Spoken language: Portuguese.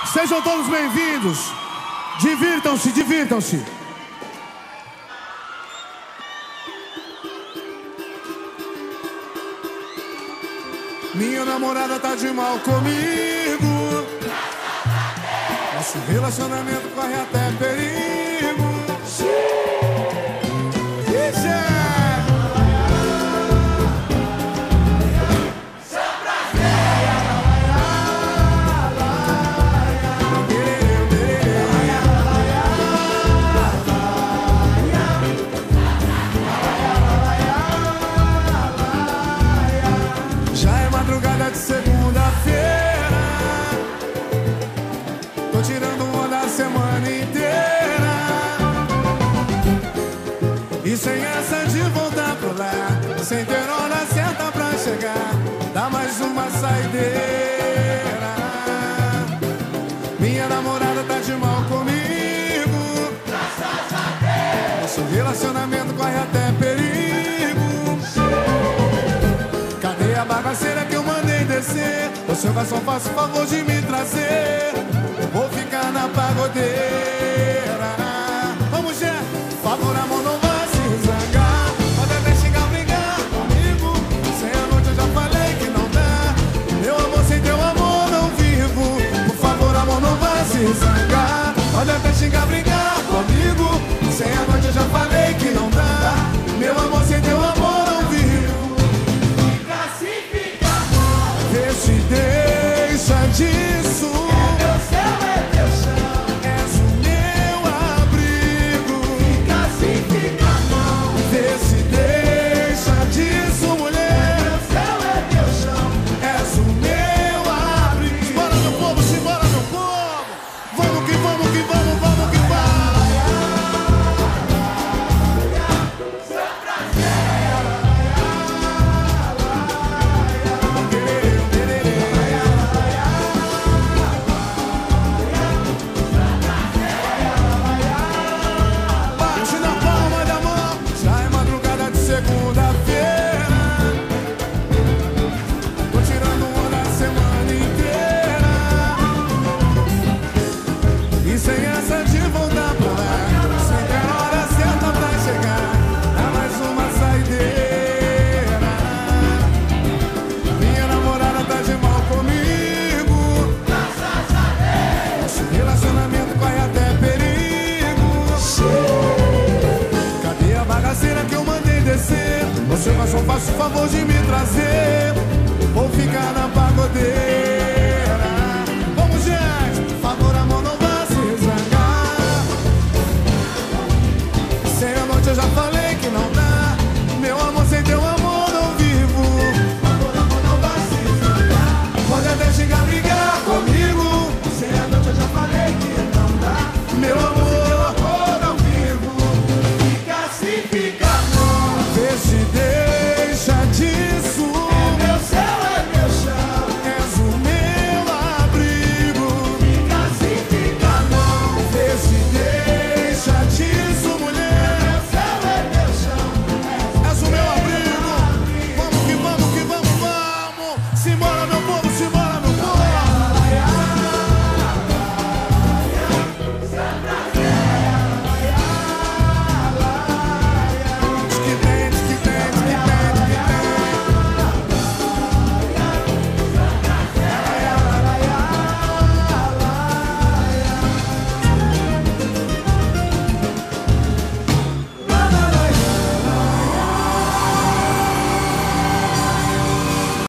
Sejam todos bem-vindos. Divirtam-se, divirtam-se. Minha namorada tá de mal comigo. Nosso relacionamento corre até perigo. Já é madrugada de segunda-feira, tô tirando uma da semana inteira. E sem essa de voltar pra lá, sem ter hora certa pra chegar, dá mais uma saideira. Minha namorada tá de mal comigo. Nosso relacionamento corre até perigo. Cadê a bagaceira que eu mandei descer? O seu garçom, faça o favor de me trazer. Vou ficar na pagodeira. Vamos, Gé! Favor, amor, não vai se zangar. Pode até xingar, brigar comigo. Sem a noite eu já falei que não dá. Meu amor, sem teu amor não vivo. Por favor, amor, não vai se zangar. Pode até xingar, brigar comigo. Sem a noite eu já falei que não dá. Meu amor, sem teu amor não vivo. Vê se deixa disso. É meu céu, é meu chão. És o meu abrigo. Fica assim, fica não. Vê se deixa disso, mulher. É meu céu, é meu chão. És o meu abrigo. Simbora, meu povo, simbora, meu povo. Vamos que vamos, que vamos, vamos que vamos. Bate na palma da mão. Já é madrugada de segunda-feira, tô tirando uma da semana inteira. E sem essa de voltar pra lá, sem ter hora certa pra chegar, dá mais uma saideira. Minha namorada tá de mal comigo. Nosso relacionamento corre até perigo. Cadê a bagaceira que eu mandei descer? Você, garçom, faça o favor de